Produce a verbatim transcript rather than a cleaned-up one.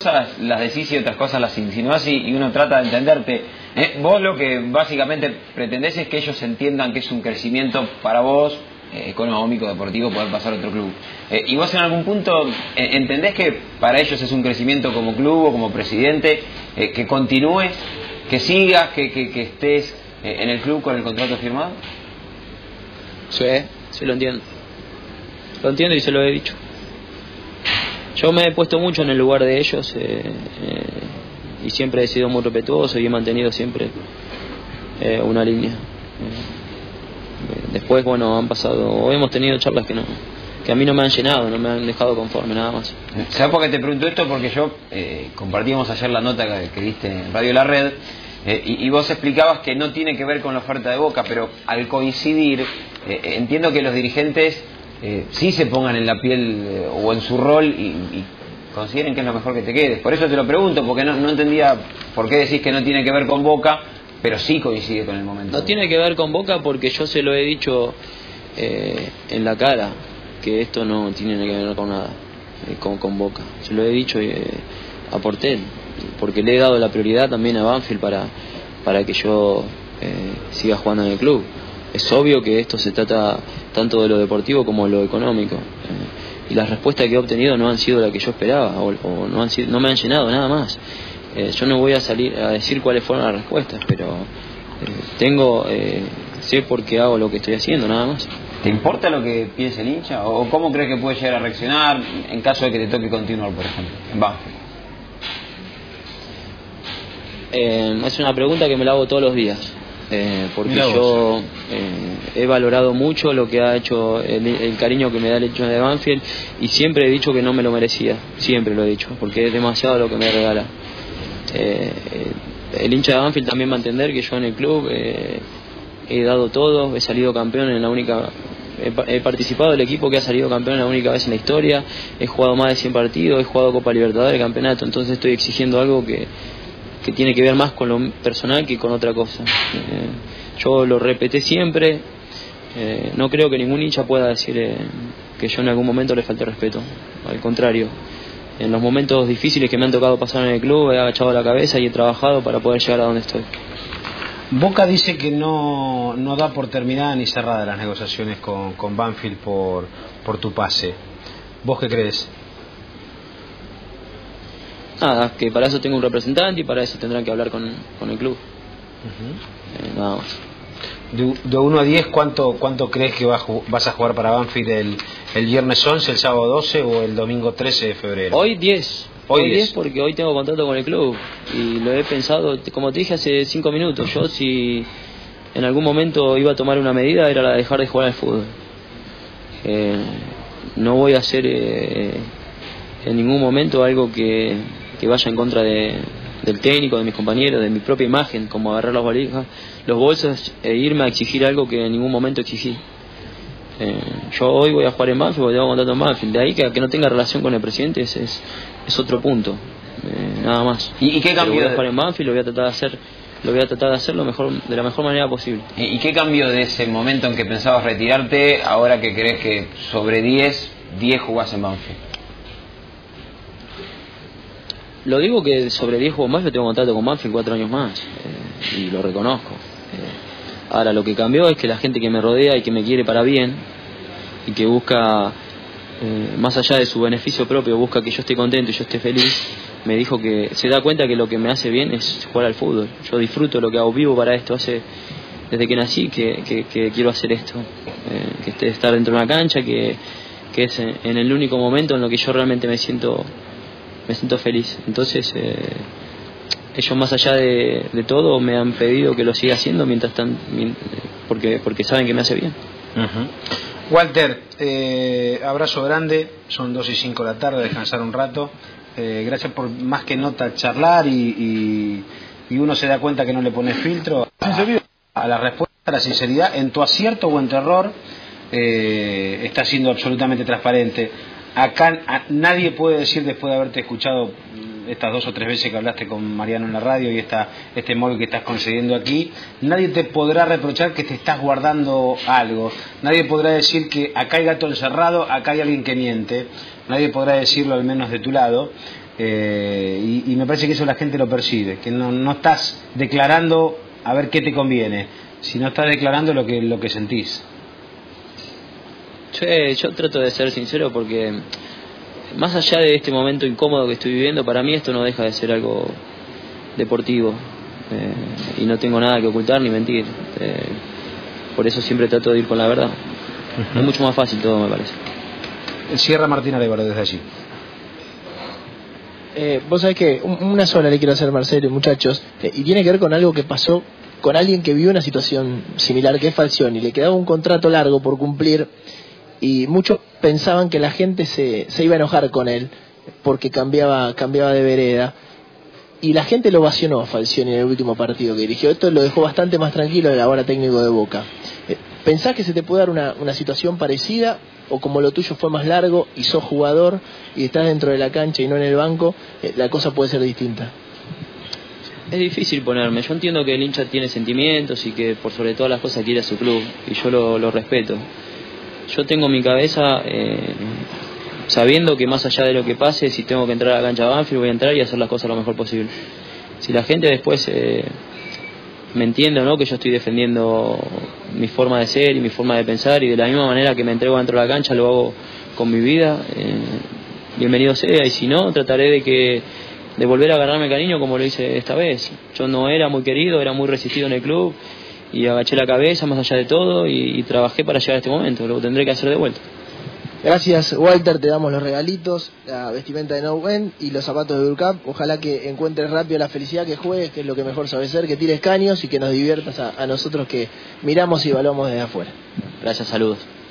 cosas las decís y otras cosas las insinuás y, y uno trata de entenderte. ¿Eh? Vos lo que básicamente pretendés es que ellos entiendan que es un crecimiento para vos, eh, económico, deportivo, poder pasar a otro club. Eh, y vos en algún punto eh, entendés que para ellos es un crecimiento como club o como presidente, eh, que continúes, que sigas, que, que, que estés eh, en el club con el contrato firmado. Sí, sí lo entiendo. Lo entiendo y se lo he dicho. Yo me he puesto mucho en el lugar de ellos eh, eh, y siempre he sido muy respetuoso y he mantenido siempre eh, una línea. Eh, después, bueno, han pasado, hemos tenido charlas que no, que a mí no me han llenado, no me han dejado conforme, nada más. ¿Sabes por qué te pregunto esto? Porque yo eh, compartimos ayer la nota que, que diste en Radio La Red eh, y, y vos explicabas que no tiene que ver con la oferta de Boca, pero al coincidir eh, entiendo que los dirigentes Eh, sí se pongan en la piel eh, o en su rol y, y consideren que es lo mejor que te quedes. Por eso te lo pregunto, porque no, no entendía por qué decís que no tiene que ver con Boca, pero sí coincide con el momento. No tiene que ver con Boca porque yo se lo he dicho eh, en la cara, que esto no tiene que ver con nada, eh, con, con Boca. Se lo he dicho eh, a Portel, porque le he dado la prioridad también a Banfield para, para que yo eh, siga jugando en el club. Es obvio que esto se trata tanto de lo deportivo como de lo económico. Eh, y las respuestas que he obtenido no han sido las que yo esperaba, o, o no, han sido, no me han llenado, nada más. Eh, yo no voy a salir a decir cuáles fueron las respuestas, pero eh, tengo, eh, sé por qué hago lo que estoy haciendo, nada más. ¿Te importa lo que piense el hincha? ¿O cómo crees que puede llegar a reaccionar en caso de que te toque continuar, por ejemplo, en Banfield? Eh, es una pregunta que me la hago todos los días. Eh, porque yo eh, he valorado mucho lo que ha hecho, el, el cariño que me da el hecho de Banfield, y siempre he dicho que no me lo merecía, siempre lo he dicho, porque es demasiado lo que me regala. Eh, el hincha de Banfield también va a entender que yo en el club eh, he dado todo, he salido campeón en la única, he, he participado del equipo que ha salido campeón la única vez en la historia, he jugado más de cien partidos, he jugado Copa Libertadores, campeonato, entonces estoy exigiendo algo que que tiene que ver más con lo personal que con otra cosa. Eh, yo lo repetí siempre, eh, no creo que ningún hincha pueda decir eh, que yo en algún momento le falte respeto, al contrario. En los momentos difíciles que me han tocado pasar en el club he agachado la cabeza y he trabajado para poder llegar a donde estoy. Boca dice que no, no da por terminada ni cerrada las negociaciones con, con Banfield por, por tu pase. ¿Vos qué crees? Nada, que para eso tengo un representante y para eso tendrán que hablar con, con el club. Uh-huh. eh, nada más. De, de uno a diez, ¿cuánto, cuánto crees que vas, vas a jugar para Banfield el, el viernes once, el sábado doce o el domingo trece de febrero? Hoy diez. Hoy, hoy diez. diez porque hoy tengo contrato con el club y lo he pensado, como te dije hace cinco minutos, yo si en algún momento iba a tomar una medida era la de dejar de jugar al fútbol. Eh, no voy a hacer eh, en ningún momento algo que... que vaya en contra de, del técnico, de mis compañeros, de mi propia imagen, como agarrar las valijas, los bolsos e irme a exigir algo que en ningún momento exigí. Eh, yo hoy voy a jugar en Banfield porque tengo contrato en Banfield, de ahí que, que no tenga relación con el presidente es, es, es otro punto, eh, nada más. ¿Y, y qué cambió? Voy a jugar en Banfield, lo voy a tratar de hacer, lo voy a tratar de hacer lo mejor, de la mejor manera posible. ¿Y, y qué cambió de ese momento en que pensabas retirarte, ahora que crees que sobre diez, diez jugás en Banfield? Lo digo que sobre diez juegos más yo tengo contrato con Banfield cuatro años más eh, y lo reconozco. Eh, ahora lo que cambió es que la gente que me rodea y que me quiere para bien y que busca, eh, más allá de su beneficio propio, busca que yo esté contento y yo esté feliz, me dijo que se da cuenta que lo que me hace bien es jugar al fútbol. Yo disfruto lo que hago, vivo para esto, hace desde que nací que, que, que quiero hacer esto, eh, que esté, estar dentro de una cancha, que, que es en, en el único momento en lo que yo realmente me siento me siento feliz. Entonces eh, ellos más allá de, de todo me han pedido que lo siga haciendo mientras están, porque, porque saben que me hace bien. Uh-huh. Walter, eh, abrazo grande, son dos y cinco de la tarde, descansar un rato, eh, gracias por más que nota charlar y, y, y uno se da cuenta que no le pones filtro a, a la respuesta, a la sinceridad, en tu acierto o en tu error eh, está siendo absolutamente transparente. Acá a, nadie puede decir, después de haberte escuchado estas dos o tres veces que hablaste con Mariano en la radio y esta, este móvil que estás concediendo aquí, nadie te podrá reprochar que te estás guardando algo, nadie podrá decir que acá hay gato encerrado, acá hay alguien que miente, nadie podrá decirlo al menos de tu lado, Eh, y, y me parece que eso la gente lo percibe, que no, no estás declarando a ver qué te conviene, sino estás declarando lo que, lo que sentís. Yo, eh, yo trato de ser sincero porque más allá de este momento incómodo que estoy viviendo, para mí esto no deja de ser algo deportivo, eh, y no tengo nada que ocultar ni mentir, eh, por eso siempre trato de ir con la verdad. Uh-huh. Es mucho más fácil todo, me parece. Cierra Martín Arévalo desde allí. Eh, vos sabés que una sola le quiero hacer, Marcelo y muchachos, eh, y tiene que ver con algo que pasó con alguien que vivió una situación similar, que es Falcioni. Le quedaba un contrato largo por cumplir y muchos pensaban que la gente se, se iba a enojar con él porque cambiaba, cambiaba de vereda, y la gente lo ovacionó a Falcioni en el último partido que dirigió. Esto lo dejó bastante más tranquilo del ahora técnico de Boca. Eh, ¿Pensás que se te puede dar una, una situación parecida? O como lo tuyo fue más largo y sos jugador y estás dentro de la cancha y no en el banco, eh, la cosa puede ser distinta. Es difícil ponerme. Yo entiendo que el hincha tiene sentimientos y que por sobre todas las cosas quiere a su club, y yo lo, lo respeto. Yo tengo en mi cabeza, eh, sabiendo que más allá de lo que pase, si tengo que entrar a la cancha de Banfield, voy a entrar y hacer las cosas lo mejor posible. Si la gente después eh, me entiende o no, que yo estoy defendiendo mi forma de ser y mi forma de pensar, y de la misma manera que me entrego dentro de la cancha lo hago con mi vida, eh, bienvenido sea, y si no, trataré de que de volver a agarrarme cariño como lo hice esta vez. Yo no era muy querido, era muy resistido en el club y agaché la cabeza más allá de todo y, y trabajé para llegar a este momento. Lo tendré que hacer de vuelta. Gracias, Walter, te damos los regalitos, la vestimenta de No End y los zapatos de Durcap. Ojalá que encuentres rápido la felicidad, que juegues, que es lo que mejor sabes ser, que tires caños y que nos diviertas a, a nosotros que miramos y evaluamos desde afuera. Gracias, saludos.